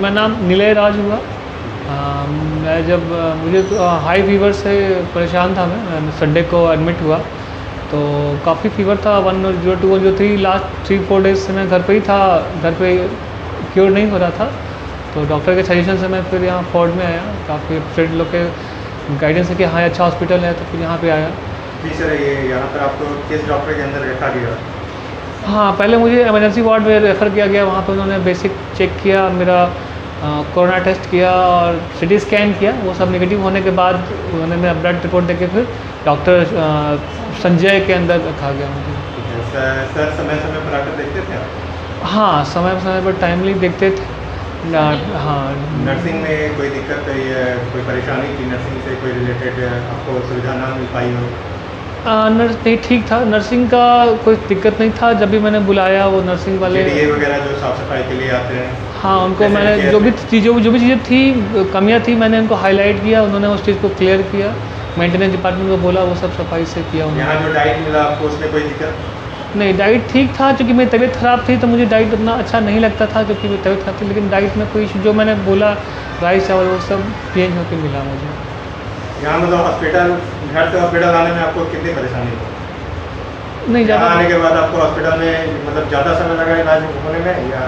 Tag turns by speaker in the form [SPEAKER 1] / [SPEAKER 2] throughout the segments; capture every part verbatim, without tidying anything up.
[SPEAKER 1] मेरा नाम निलय राज हुआ। आ, मैं जब मुझे तो हाई फीवर से परेशान था, मैं संडे को एडमिट हुआ तो काफ़ी फीवर था, one zero two one zero three last three four days से मैं घर पे ही था, घर पे क्योर नहीं हो रहा था। तो डॉक्टर के सजेशन से मैं फिर यहाँ फोर्ड में आया, काफ़ी फ्रेंड लोग के गाइडेंस है कि हाँ अच्छा हॉस्पिटल है, तो फिर यहाँ पे आया।
[SPEAKER 2] जी सर, ये यहाँ पर आपको किस डॉक्टर के अंदर रखा गया?
[SPEAKER 1] हाँ, पहले मुझे इमरजेंसी वार्ड में रेफ़र किया गया, वहाँ पे उन्होंने बेसिक चेक किया, मेरा कोरोना टेस्ट किया और सीटी स्कैन किया। वो सब नेगेटिव होने के बाद उन्होंने मेरा ब्लड रिपोर्ट देके फिर डॉक्टर संजय के अंदर रखा गया मुझे।
[SPEAKER 2] सर, सर समय समय पर आकर देखते थे आप?
[SPEAKER 1] हाँ, समय समय पर टाइमली देखते थे। हाँ,
[SPEAKER 2] नर्सिंग में कोई दिक्कत है या कोई परेशानी थी नर्सिंग से कोई रिलेटेड, आपको सुविधा ना मिल पाई हो?
[SPEAKER 1] नर्स नहीं, ठीक था, नर्सिंग का कोई दिक्कत नहीं था। जब भी मैंने बुलाया वो नर्सिंग वाले
[SPEAKER 2] ये वगैरह जो साफ़ सफाई के लिए आते हैं,
[SPEAKER 1] हाँ उनको मैंने जो भी चीज़ों जो भी चीज़ें थी, कमियां थी, मैंने उनको हाईलाइट किया, उन्होंने उस चीज़ को क्लियर किया। मेंटेनेंस डिपार्टमेंट को बोला, वो सब सफाई से किया उन्होंने।
[SPEAKER 2] यहाँ जो डाइट मिला आपको उसमें कोई दिक्कत?
[SPEAKER 1] नहीं, डाइट ठीक था, क्योंकि मेरी तबीयत ख़राब थी तो मुझे डाइट उतना अच्छा नहीं लगता था, क्योंकि मेरी तबीयत ख़राब थी। लेकिन डाइट में कोई जो मैंने बोला राइस चावल वो सब चेंज होकर मिला मुझे।
[SPEAKER 2] यहाँ मतलब हॉस्पिटल, घर से हॉस्पिटल आने में आपको कितनी परेशानी हुई?
[SPEAKER 1] नहीं, ज़्यादा
[SPEAKER 2] आने के बाद आपको हॉस्पिटल में मतलब ज़्यादा समय लगा इलाज होने में या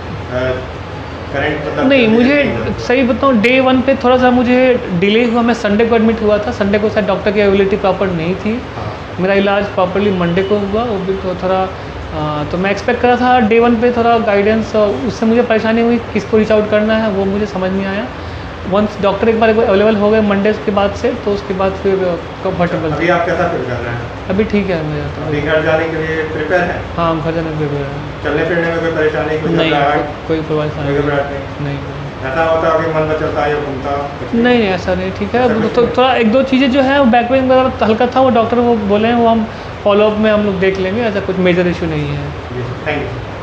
[SPEAKER 2] करेंट मतलब?
[SPEAKER 1] नहीं, मुझे सही बताऊँ, डे वन पे थोड़ा सा मुझे डिले हुआ। मैं संडे को एडमिट हुआ था, संडे को शायद डॉक्टर की अवेलेबिलिटी प्रॉपर नहीं थी।
[SPEAKER 2] हाँ।
[SPEAKER 1] मेरा इलाज प्रॉपर्ली मंडे को हुआ, वो भी तो थोड़ा आ, तो मैं एक्सपेक्ट कर रहा था डे वन पे थोड़ा गाइडेंस, उससे मुझे परेशानी हुई, किसको रीच आउट करना है वो मुझे समझ नहीं आया। वंस डॉक्टर एक बार अवेलेबल हो गए मंडे के बाद से, तो उसके बाद फिर कंफर्टेबल।
[SPEAKER 2] अभी आप कैसा फील कर रहे हैं?
[SPEAKER 1] अभी ठीक है मेरा तो।
[SPEAKER 2] अभी घर जाने के लिए प्रिपेयर हैं?
[SPEAKER 1] हाँ, हम घर जाने के लिए
[SPEAKER 2] चलने फिरने में कोई परेशानी? कोई
[SPEAKER 1] नहीं,
[SPEAKER 2] घबराहट?
[SPEAKER 1] कोई परेशानी
[SPEAKER 2] कोई घबराहट नहीं?
[SPEAKER 1] नहीं।
[SPEAKER 2] ऐसा होता है कि मन बचलता है या घूमता?
[SPEAKER 1] नहीं नहीं, ऐसा नहीं, ठीक है। तो थोड़ा एक दो चीज़ें जो है, बैक पेन वगैरह हल्का था, वो डॉक्टर वो बोले हैं, वो हम फॉलोअप में हम लोग देख लेंगे, ऐसा कुछ मेजर इशू नहीं है।
[SPEAKER 2] जी, थैंक यू।